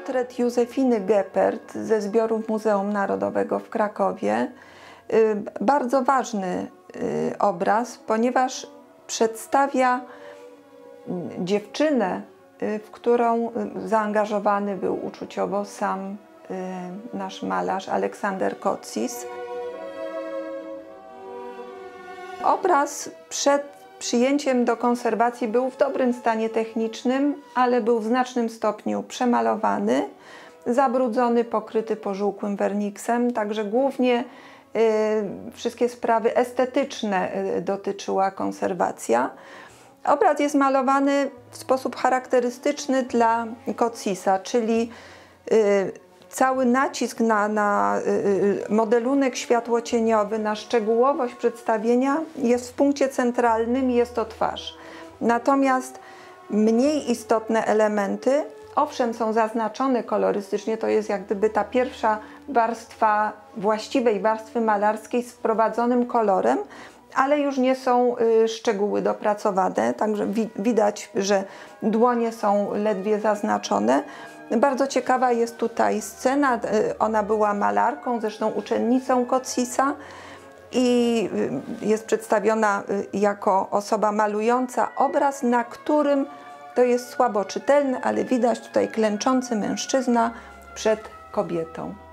portret Józefiny Geppert ze zbiorów Muzeum Narodowego w Krakowie. Bardzo ważny obraz, ponieważ przedstawia dziewczynę, w którą zaangażowany był uczuciowo sam nasz malarz Aleksander Kocsis. Obraz przed przyjęciem do konserwacji był w dobrym stanie technicznym, ale był w znacznym stopniu przemalowany, zabrudzony, pokryty pożółkłym werniksem, także głównie wszystkie sprawy estetyczne dotyczyła konserwacja. Obraz jest malowany w sposób charakterystyczny dla Koccisa, czyli cały nacisk na modelunek światłocieniowy, na szczegółowość przedstawienia jest w punkcie centralnym i jest to twarz. Natomiast mniej istotne elementy, owszem, są zaznaczone kolorystycznie, to jest jak gdyby ta pierwsza warstwa właściwej warstwy malarskiej z wprowadzonym kolorem, ale już nie są szczegóły dopracowane, także widać, że dłonie są ledwie zaznaczone. Bardzo ciekawa jest tutaj scena, ona była malarką, zresztą uczennicą Koccisa i jest przedstawiona jako osoba malująca obraz, na którym to jest słabo czytelne, ale widać tutaj klęczący mężczyzna przed kobietą.